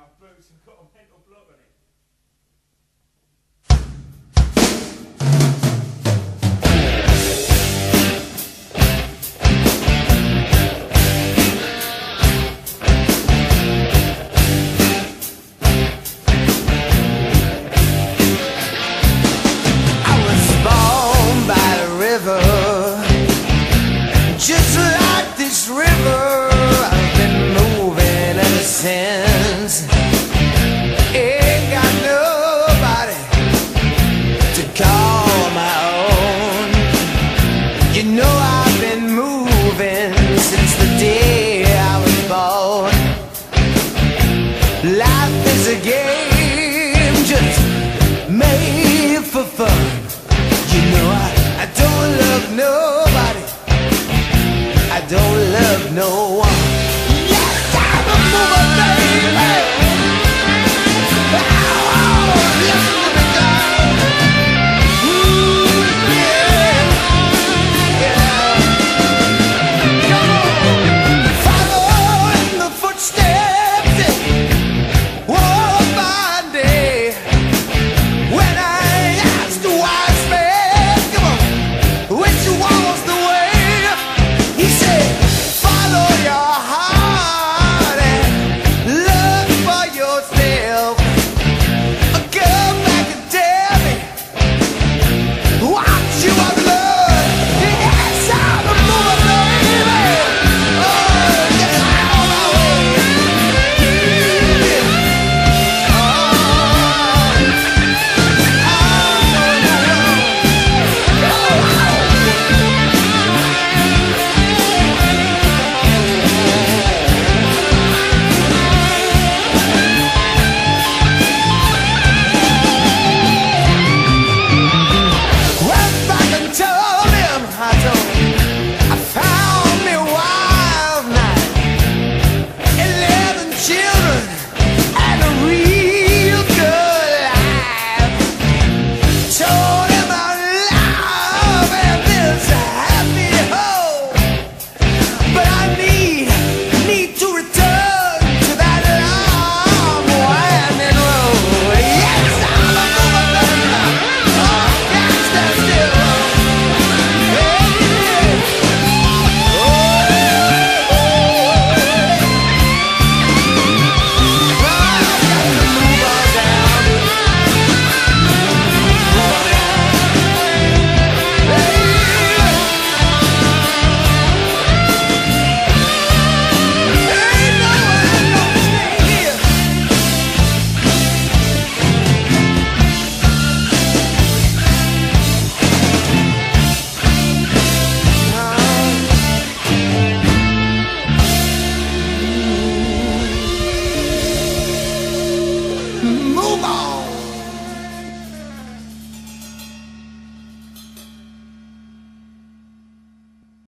boots and got a mental block on it. Just like this river, I've been moving ever since. Ain't got nobody to call my own. You know I've been moving since the day I was born. Life is a game.